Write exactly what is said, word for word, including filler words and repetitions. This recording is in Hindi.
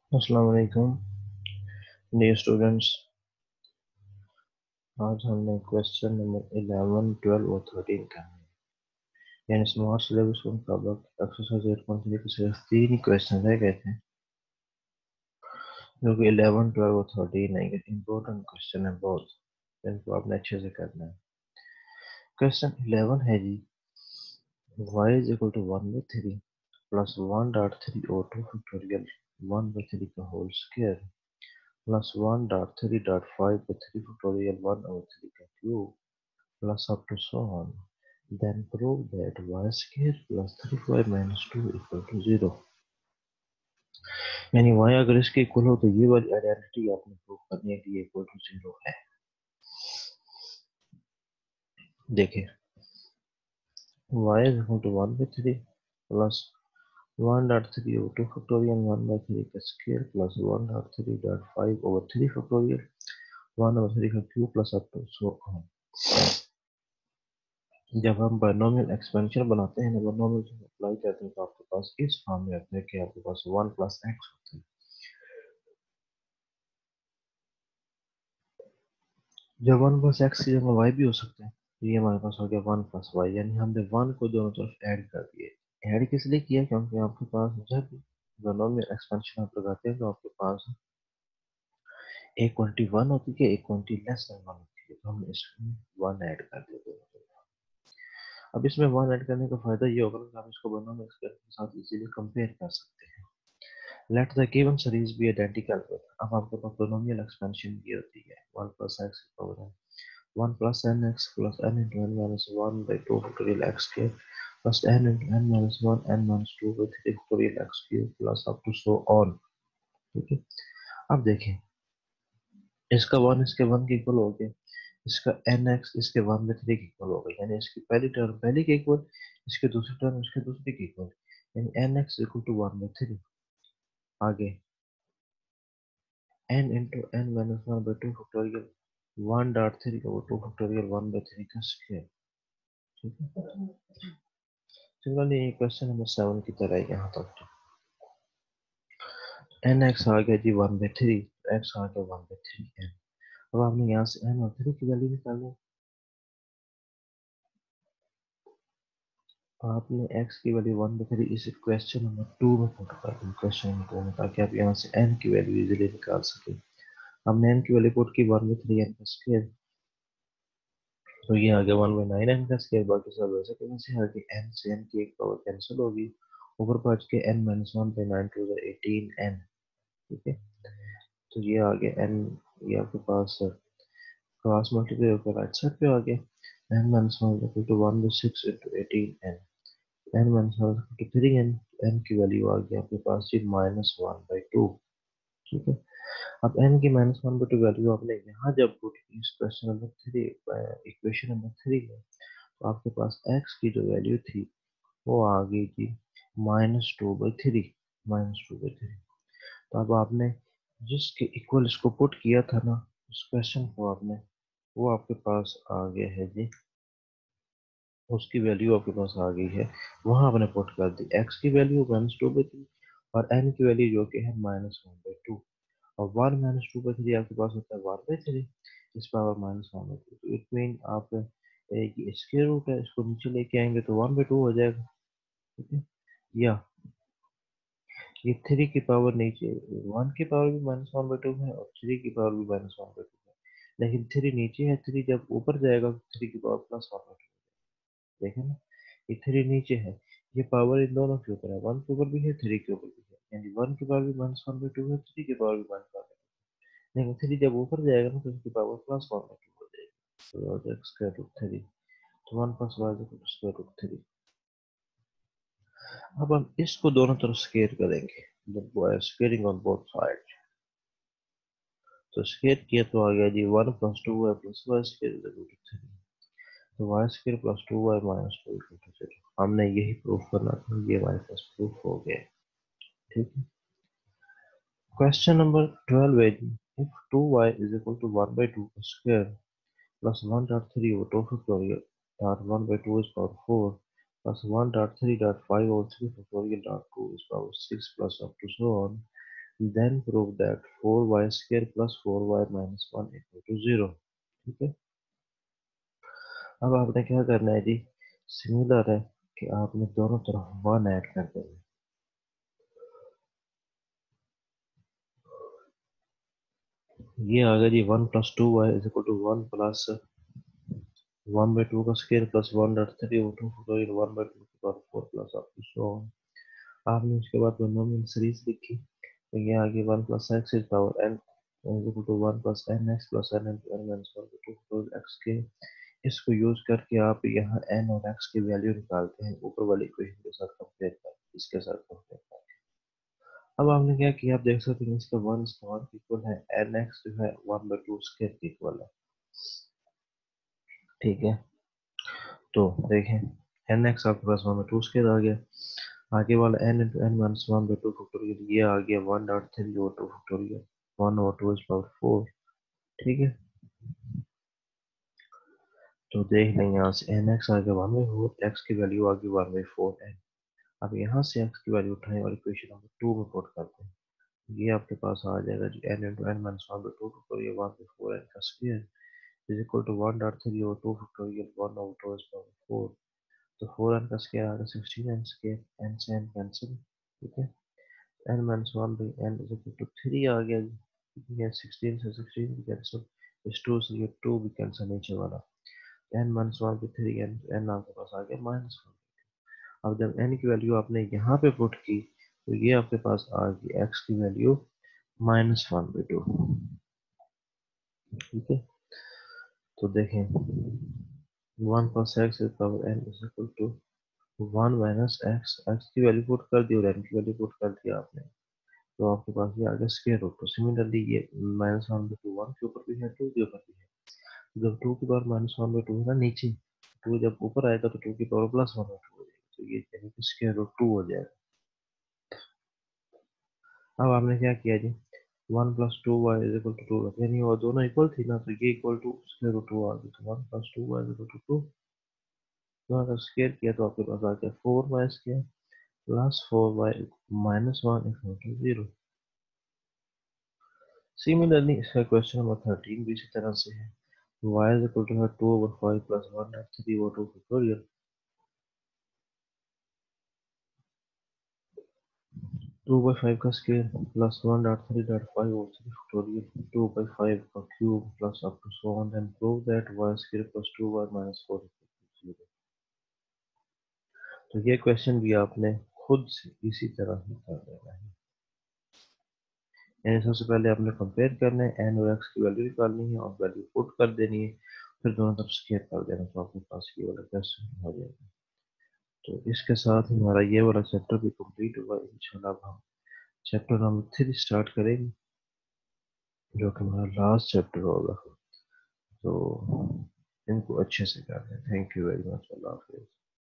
अस्सलाम वालेकुम डियर स्टूडेंट्स। आज हमने क्वेश्चन नंबर इलेवन, ट्वेल्व और थर्टीन करना है। यानी स्मार्ट सिलेबस के मुताबिक एक्सरसाइज एट पॉइंट थ्री के सिर्फ तीन ही क्वेश्चन रह गए थे, जो कि इलेवन, ट्वेल्व और थर्टीन है। इंपॉर्टेंट क्वेश्चन है बहुत, इनको आपने अच्छे से करना है। क्वेश्चन इलेवन है जी, y is equal to one by three plus one dot three और two factorial one by three का whole square plus one dot three dot five का three factorial one over three का cube plus up to so on. Then prove that y square plus three y minus two equal to zero. यानी y अगर इसके इक्वल हो तो ये वाली आइडेंटिटी आपने प्रूव करनी है कि ये इक्वल टू जीरो है। देखिए y is equal to one by three plus one dot three over two factorial one by three का square plus one dot three dot five over three factorial one over three का cube plus up to so on. जब हम बाइनोमियल एक्सपेंशन बनाते हैं ना, बाइनोमियल अप्लाई करते हैं तो आपके पास इस फॉर्म में आता है कि आपके पास वन प्लस एक्स होता है। जब वन प्लस एक्स की जगह वाई भी हो सकता है, तो ये हमारे पास हो गया वन प्लस वाई, यानी हमने वन को दोनों तरफ ऐड कर दिए। ऐड किस लिए किया? क्योंकि आपके पास जब दोनों में एक्सपेंशन आप लगाते हैं तो आपके पास एक क्वांटिटी वन होती है, एक क्वांटिटी लेस देन वन होती है, तो हमने इसमें वन ऐड कर दिया। अब इसमें वन ऐड करने का फायदा ये होगा कि आप इसको दोनों में के साथ इजीली कंपेयर कर सकते हैं। Let the given series be identical. अब आपके पास पोलिनोमियल एक्सपेंशन ये होती है वन प्लस एक्स की पावर है one plus nx plus n into n minus one by two factorial x cube plus n into n minus one n minus two by three factorial x cube plus up to so on। ठीक है, अब देखें इसका वन इसके वन के इक्वल हो गया, इसका nx इसके वन by थ्री के इक्वल हो गया, यानी इसकी पहली टर्म पहले के इक्वल, इसके दूसरी टर्म इसके दूसरे के इक्वल, यानी nx equal to one by three. आगे n into n minus one by two factorial one dot three का वो two factorial one by three का स्क्वायर। ठीक है, सिमिलरली ये क्वेश्चन नंबर सेवन की तरह है यहाँ तक। एन एक्स आ गया जी वन बाई थ्री, एक्स आ गया वन बाई थ्री एन। अब आपने यहाँ से एन और थ्री की वैल्यू निकालनी। आपने एक्स की वैल्यू वन बाई थ्री इस क्वेश्चन नंबर टू में पुट कर दी, क्वेश्चन नंबर टू में, ताकि आप यहाँ से एन की वैल्यू इजीली निकाल सके। हमने एन की वैल्यू पुट की वन बाई थ्री एन का स्क्वायर, तो ये आ गया वन बाई नाइन एन का स्क्वायर। बाकी सब वैसे के वैसे आ गए, एन से एन की एक पावर कैंसिल होगी, ऊपर पहुंच के n minus one by nine two eighteen n. ठीक है, तो ये आ गया एन, ये आपके पास क्रॉस मल्टीप्लाई होकर राइट साइड पे आ गया। n minus one equal to one by सिक्स into eighteen n, n minus one equal to three n, n की वैल्यू आ गई आपके पास जी माइनस वन by टू। ठीक है, अब n की minus one by two value आपने यहाँ जब पुट की इस question number three, equation number three में, तो आपके पास x की जो वैल्यू थी वो आ गई थी minus two by three, minus two by three. तो अब आपने जिसके इक्वल इसको पुट किया था ना उस क्वेश्चन को, आपने वो आपके पास आ गया है जी, उसकी वैल्यू आपके पास आ गई है, वहां आपने पुट कर दी x की value minus two by three और n की वैल्यू जो कि है माइनस वन बाई टू। और one minus two by three आपके पास होता है वन बाई थ्री, इस power minus one by two. तो इट मीन आप एक स्क्वायर रूट है, इसको नीचे लेके आएंगे तो वन बाई टू हो जाएगा। ठीक है, या ये थ्री की पावर नीचे, वन की पावर भी माइनस वन बाई टू है और थ्री की पावर भी माइनस वन बाई टू है, लेकिन थ्री नीचे है, थ्री जब ऊपर जाएगा तो थ्री की power plus one by two. देखें ना, ये थ्री नीचे है, ये पावर इन दोनों के ऊपर है, वन के ऊपर भी है थ्री के ऊपर भी है, यानी वन की पावर भी माइनस वन बाई टू है, थ्री की पावर भी माइनस वन बाई टू, लेकिन थ्री जब ऊपर जाएगा ना तो उसकी power plus one by two हो जाएगी। तो स्क्वायर रूट थ्री, तो one plus y equal square root three. अब हम इसको दोनों तरफ स्क्वायर करेंगे, स्क्वेयरिंग ऑन बोथ साइड। तो स्क्वायर किया तो आ गया जी one plus two y plus y square root three, तो y square plus two y minus two equal to zero. हमने यही प्रूफ करना था, ये हमारे पास प्रूफ हो गया। ठीक है, क्वेश्चन नंबर ट्वेल्व है जी, if two y is equal to one by two square plus one dot three over two factorial dot one by two is power four plus one dot three dot five over three factorial dot two is power six plus up to so on, then prove that four y square plus four y minus one equal to zero. ठीक है, अब आपने क्या करना है जी, सिमिलर है कि आपने दोनों तरफ वन ऐड कर देना है। ये आ गया जी one plus two y is equal to one plus one by two का square plus one dot three वो two factorial one by two की power four plus up to so on. आपने उसके बाद मोनोमियल सीरीज लिखी, तो ये आ गया one plus x is power n is equal to one plus n x plus n into n minus one by two factorial x के। इसको यूज करके आप यहाँ एन और एक्स की वैल्यू निकालते हैं ऊपर वाली इक्वेशन के साथ कंपेयर कर, इसके साथ कंपेयर कर। अब आपने क्या किया, आप देख सकते हैं इसका वन इसका वन इक्वल है, एन एक्स जो है one by two square equal है। ठीक है, तो देखें एन एक्स आपके पास वन बाई टू स्क्वायर आ गया, आगे वाला n into n minus one by two factorial ये आ गया one dot three over two factorial one over two is power four. ठीक है, तो देख लें यहाँ से एन एक्स आ गया वन बाई फोर, एक्स की वैल्यू आ गई वन बाई फोर एन। अब यहाँ से एक्स की वैल्यू उठाएं और इक्वेशन नंबर टू में पुट करते हैं, ये आपके पास आ जाएगा जी n into n minus one by two factorial one by four n का square is equal to one dot three over two factorial one over two is power four. तो फोर एन का स्क्वायर आ गया सिक्सटीन एन स्क्वायर, एन से एन कैंसिल। ठीक है, n minus one by n is equal to three आ गया जी, ये सिक्सटीन से सिक्सटीन भी कैंसिल, इस टू से ये टू भी कैंसिल नीचे वाला, n minus one by three n n आपके पास आ गया माइनस वन। अब जब एन की वैल्यू आपने यहाँ पे पुट की तो ये आपके पास आ गई एक्स की value minus one by two. ठीक है, तो देखें one plus x is power n is equal to one minus x, x की वैल्यू पुट कर दी और एन की वैल्यू पुट कर दिया आपने, तो आपके पास ये आ गया स्क्वायर रूट। तो सिमिलरली ये minus one by two one के ऊपर भी है, टू के ऊपर भी है। जब टू की power minus one by two है ना नीचे, टू जब ऊपर आएगा तो टू की power plus one by two हो जाएगी, तो ये यानी कि स्क्वायर रूट टू हो जाएगा। अब आपने क्या किया जी, one plus two y is equal to two, यानी वो दोनों इक्वल थी ना, तो ये equal to square root two आ गई, तो one plus two y is equal to two, तो अगर स्क्वायर किया तो आपके पास आ गया four y square plus four y minus one equal to zero. Similarly इसका क्वेश्चन नंबर थर्टीन भी इसी तरह से है, y is equal to है two over five plus one dot three over two factorial, two by five का square plus one dot three dot five over three factorial, two by five का cube plus up to so on, then prove that y square plus two y minus four equal to zero. तो ये क्वेश्चन भी आपने खुद से इसी तरह ही कर लेना है, यानी सबसे पहले आपने कंपेयर करना है, एन और एक्स की वैल्यू निकालनी है और वैल्यू पुट कर देनी है, फिर दोनों तरफ स्क्वायर कर देना, तो आपके पास ये वाला क्वेश्चन हो जाएगा। तो इसके साथ ही हमारा ये वाला चैप्टर भी कंप्लीट हुआ। इंशाल्लाह अब हम चैप्टर नंबर थ्री स्टार्ट करेंगे, जो कि हमारा लास्ट चैप्टर होगा। तो इनको अच्छे से कर लें। थैंक यू वेरी मच, अल्लाह हाफिज़।